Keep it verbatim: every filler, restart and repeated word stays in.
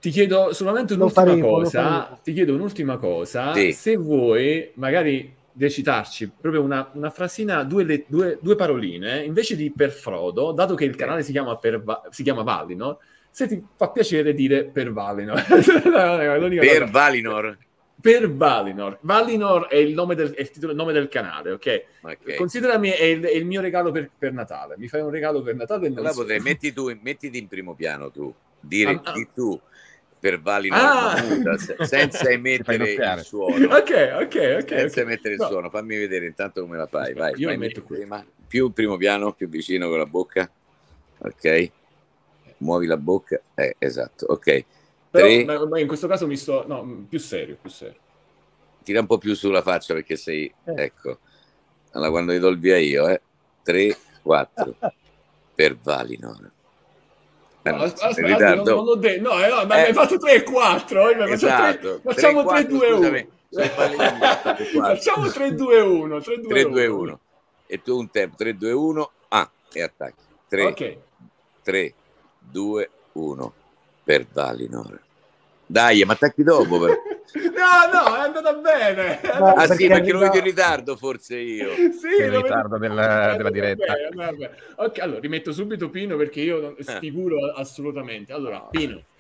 ti chiedo solamente Lo un'ultima faremo, lo cosa, faremo. ti chiedo un'ultima cosa, Sì. se vuoi magari recitarci proprio una, una frasina, due, le- due, due paroline, invece di per Frodo, dato che il Sì. canale si chiama, per, Va- si chiama Valinor, se ti fa piacere dire per Valinor. L'unica Per cosa. Valinor. Per Valinor. Valinor è il nome del, è il titolo, il nome del canale, ok? Ok. Considerami è il, è il mio regalo per, per Natale. Mi fai un regalo per Natale? E non Allora so. potrei, metti tu, mettiti in primo piano tu, dire Ah, ah. di tu per Valinor Ah! Mahmood, se- senza emettere il doppiare. suono. Ok, ok, ok. Senza ok. emettere il No. suono, fammi vedere intanto come la fai. Aspetta, Vai, io lo vai metto qui. prima, più in primo piano, più vicino con la bocca. Ok, muovi la bocca. Eh, esatto, ok. Però Tre, ma- ma in questo caso mi sto... No, più serio, più serio. tira un po' più sulla faccia perché sei... Eh. Ecco, allora quando ti do il via io, eh. Tre, quattro, per Valinor. Eh, No, no, aspetta, in aspetta, non, ritardo. non l'ho detto. No, eh, no, ma Eh. mi hai fatto tre e quattro. Eh, Esatto, facciamo tre due uno. scusami, sono fallimento, tre, quattro. Facciamo tre due uno. tre tre due uno. E tu un tempo, tre due uno, ah, e attacchi. tre, Ok. tre, due, uno, per Valinor. Dai, ma attacchi dopo. Per... No, no, è andata bene. È No, andata Ah perché sì, perché lo arriva- vedo in ritardo forse io. Sì, Il lo ritardo vedo- del- è della andata diretta. bene, è andata bene. Ok, allora rimetto subito Pino perché io non Eh. sicuro assolutamente. Allora, No, Pino,